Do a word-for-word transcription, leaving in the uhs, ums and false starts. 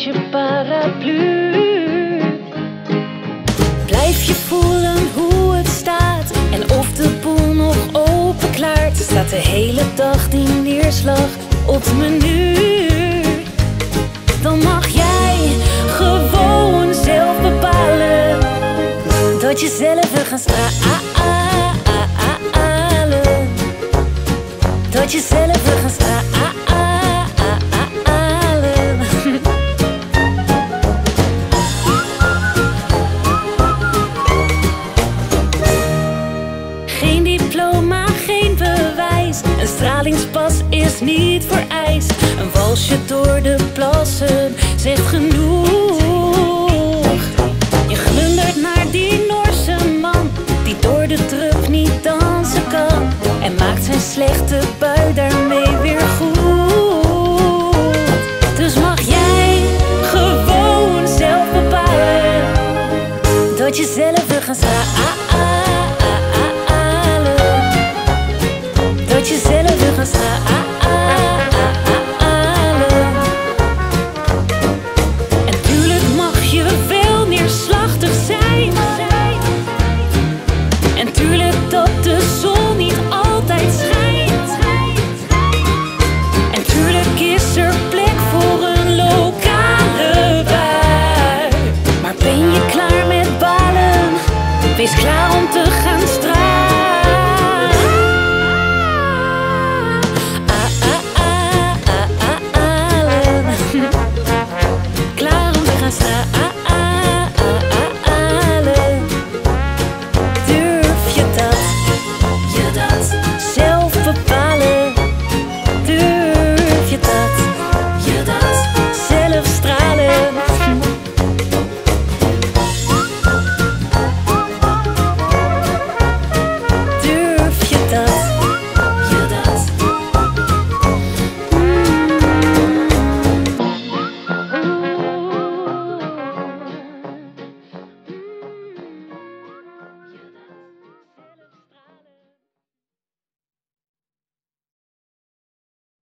je paraplu. Blijf je voelen hoe het staat en of de boel nog open klaart. Staat de hele dag die neerslag op het menu. Dan mag jij gewoon zelf bepalen dat je zelf wil gaan stralen. Dat je zelf wil gaan stralen. Geen diploma, geen bewijs. Een stralingspas is niet vereist. Een walsje door de plassen zegt genoeg. Je glundert naar die Noorse man die door de drup niet dansen kan en maakt zijn slechte bui daarmee weer goed. Dus mag jij gewoon zelf bepalen dat je zelf wil gaan stralen. Dat je zelf wil gaan stralen. En tuurlijk mag je veel neerslachtig zijn. En tuurlijk dat de zon niet altijd schijnt. En tuurlijk is er plek voor een lokale bui. Maar ben je klaar met balen? Wees klaar.